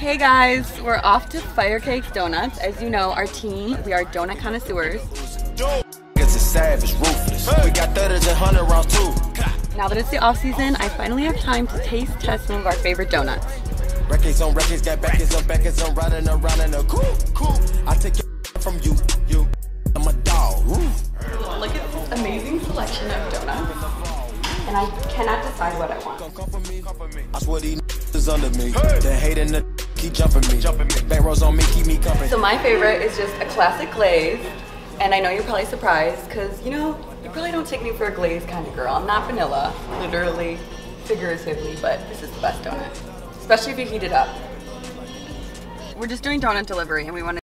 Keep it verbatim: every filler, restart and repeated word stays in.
Hey guys, we're off to Fire Cakes Donuts. As you know, our team, we are donut connoisseurs. It's a savage, ruthless. We got thirties and hundred rounds too. Now that it's the off season, I finally have time to taste test some of our favorite donuts. Records on records, got backers on backers, I'm riding around in a cool, cool. I take your from you, you. I'm a dog. Look at this amazing selection of donuts, and I cannot decide what I want. I swear these is under me. The hate and the keep jumping me. Back rows on me, keep me company. So my favorite is just a classic glaze, and I know you're probably surprised because, you know, you probably don't take me for a glaze kind of girl. I'm not vanilla, literally, figuratively, but this is the best donut, especially if you heat it up. We're just doing donut delivery, and we want to